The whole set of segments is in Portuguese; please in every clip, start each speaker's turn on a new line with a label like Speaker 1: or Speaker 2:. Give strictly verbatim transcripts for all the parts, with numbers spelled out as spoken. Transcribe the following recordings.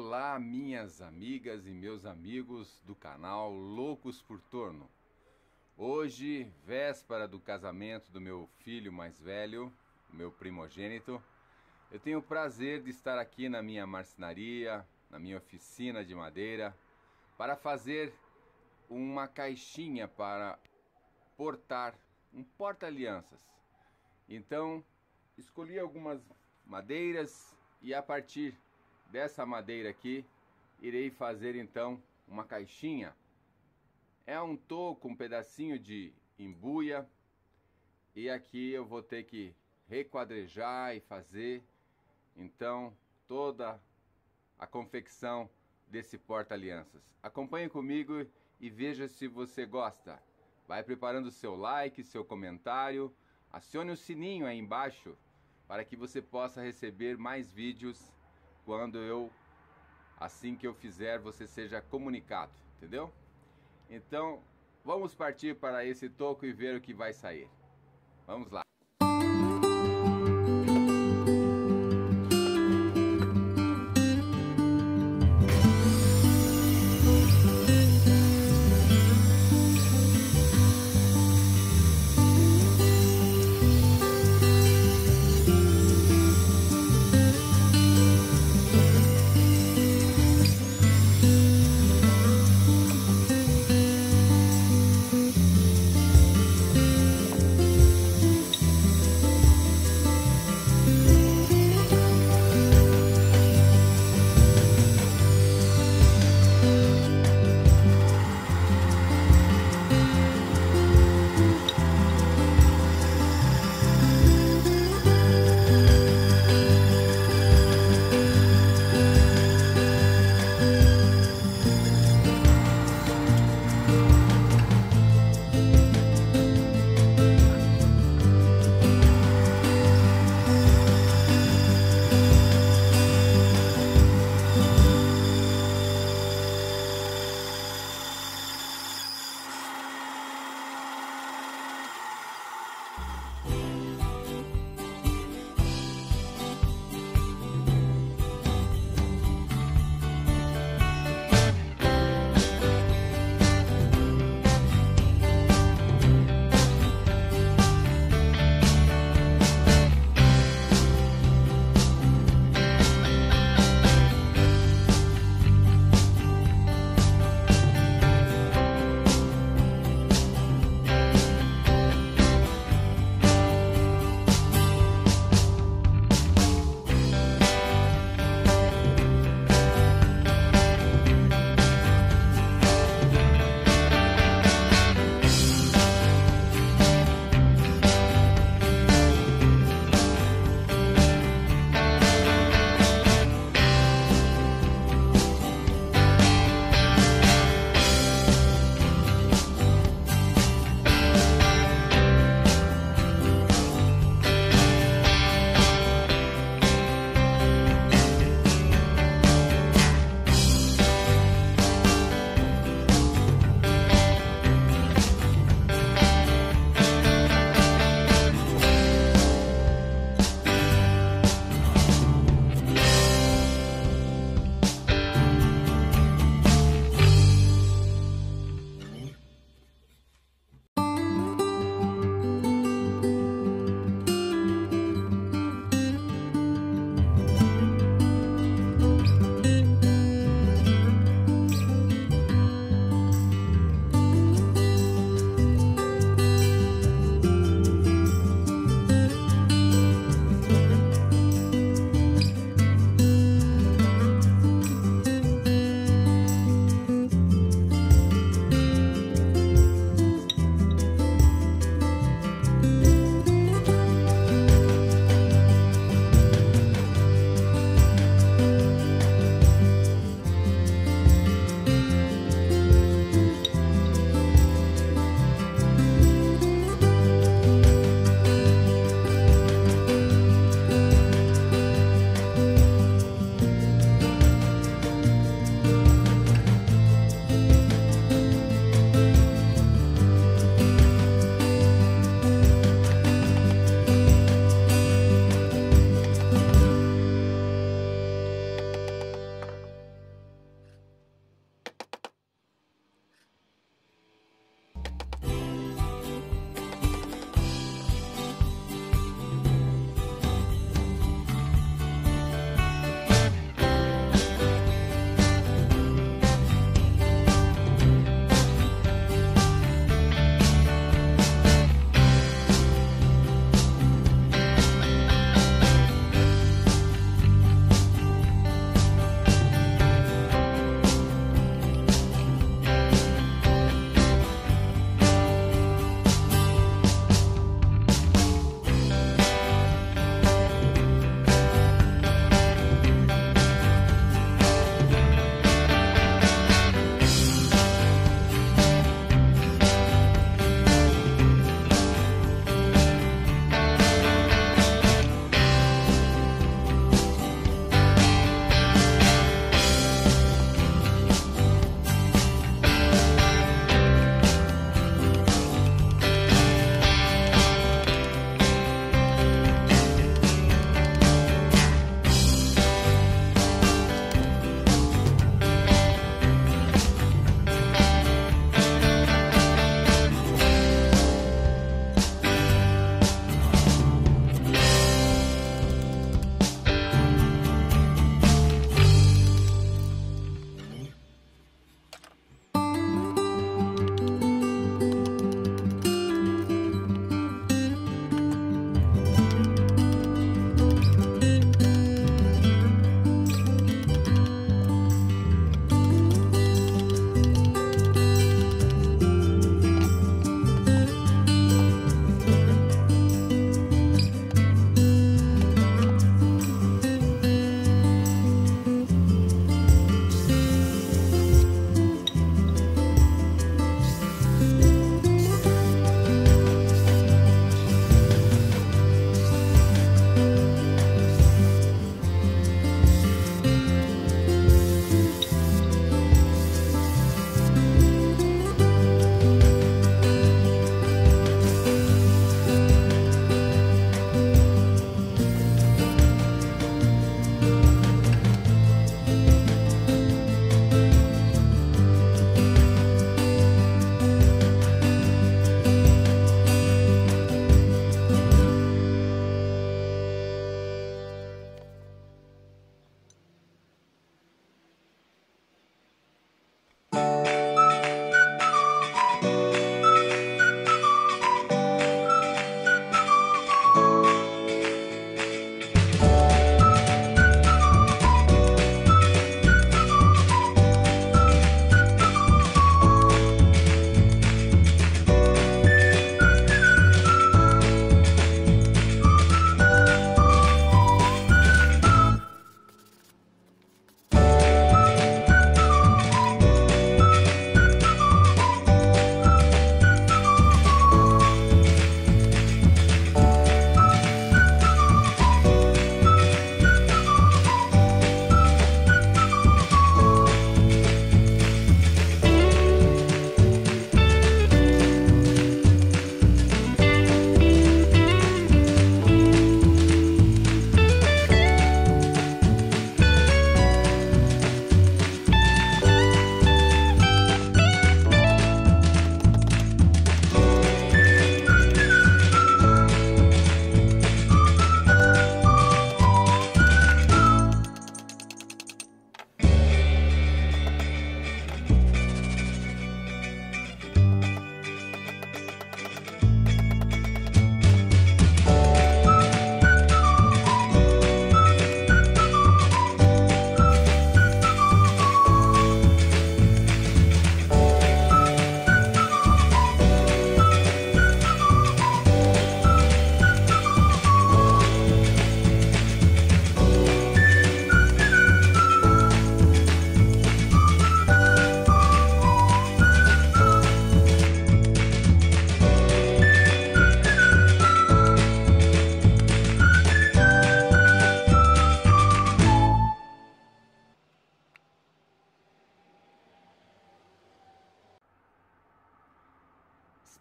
Speaker 1: Olá, minhas amigas e meus amigos do canal Loucos por Torno. Hoje, véspera do casamento do meu filho mais velho, meu primogênito, eu tenho o prazer de estar aqui na minha marcenaria, na minha oficina de madeira, para fazer uma caixinha para portar, um porta-alianças. Então, escolhi algumas madeiras e a partir dessa madeira aqui, irei fazer então uma caixinha. É um toco, um pedacinho de imbuia, e aqui eu vou ter que requadrejar e fazer então toda a confecção desse porta-alianças. Acompanhe comigo e veja se você gosta. Vai preparando seu like, seu comentário, acione o sininho aí embaixo para que você possa receber mais vídeos quando eu, assim que eu fizer, você seja comunicado, entendeu? Então, vamos partir para esse toco e ver o que vai sair. Vamos lá.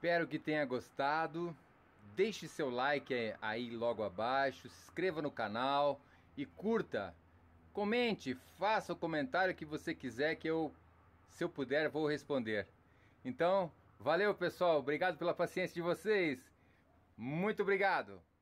Speaker 1: Espero que tenha gostado. Deixe seu like aí logo abaixo, se inscreva no canal e curta. Comente, faça o comentário que você quiser, que eu, se eu puder, vou responder. Então, valeu pessoal, obrigado pela paciência de vocês. Muito obrigado.